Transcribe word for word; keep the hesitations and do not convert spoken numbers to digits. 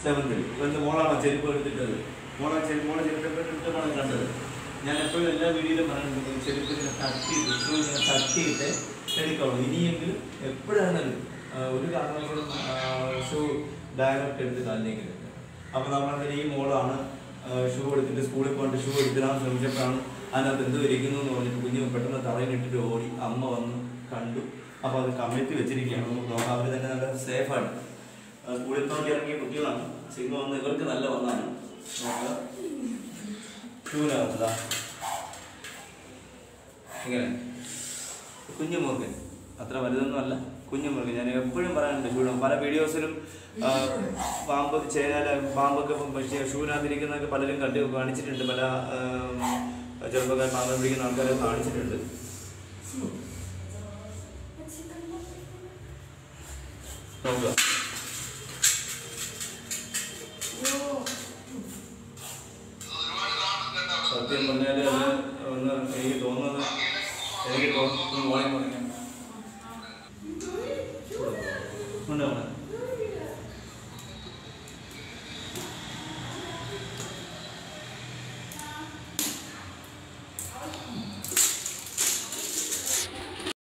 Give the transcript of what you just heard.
സെവൻത്തിൽ ഇവൻ്റെ മോളാണോ ചെരുപ്പ് എടുത്തിട്ടത് മോളെ ചെരുപ്പ് മോളെ ചെരുപ്പ് എടുത്തിട്ടാണ് കണ്ടത് ഞാൻ എപ്പോഴും എല്ലാ വീഡിയോയിലും പറയുന്നത് ചെരുപ്പ് ഇങ്ങനെ തട്ടിയിട്ട് ഷൂ ഇങ്ങനെ തട്ടിയിട്ട് എടുക്കണം ഇനിയെങ്കിലും എപ്പോഴാണെങ്കിലും ഒരു കാരണവശാലും ഷൂ ഡയറക്റ്റ് എടുത്ത് കാലിലേക്ക് എടുക്കുക അപ്പോൾ നമ്മളങ്ങനെ ഈ മോളാണ് ഷൂ എടുത്തിട്ട് സ്കൂളിൽ പോയിട്ട് ഷൂ എടുത്തിടാൻ ശ്രമിച്ചപ്പോഴാണ് അതിനകത്ത് എന്ത് ഇരിക്കുന്നു എന്ന് പറഞ്ഞിട്ട് കുഞ്ഞ് പെട്ടെന്ന് തറയിലിട്ടിട്ട് ഓടി അമ്മ വന്ന് കണ്ടു അപ്പോൾ അത് കമ്മിറ്റി വെച്ചിരിക്കുകയാണ് നമുക്ക് നോക്കാം അവർ തന്നെ നല്ല സേഫാണ് സ്കൂളിൽ നോക്കി ഇറങ്ങിയ കുട്ടികളാണ് സിംഗം വന്ന് ഇവർക്ക് നല്ല വന്നാണ് നോക്കുക ഷൂവിനകത്തതാ ഇങ്ങനെ കുഞ്ഞു മുറുകൻ അത്ര വലുതൊന്നും അല്ല കുഞ്ഞു മുറുകൻ ഞാൻ എപ്പോഴും പറയാനുണ്ട് ഷൂ പല വീഡിയോസിലും പാമ്പ് ചേരാല പാമ്പൊക്കെ പക്ഷേ ഷൂവിനകത്തിരിക്കുന്നതൊക്കെ പലരും കണ്ട് കാണിച്ചിട്ടുണ്ട് പല ചെറുപ്പക്കാർ പാമ്പ് പിടിക്കുന്ന ആൾക്കാരെ കാണിച്ചിട്ടുണ്ട് നോക്കുക സത്യം പറഞ്ഞാൽ അത് ഒന്ന് എനിക്ക് തോന്നുന്നത് എനിക്ക് തോന്നുന്നു മോളെ പറഞ്ഞാൽ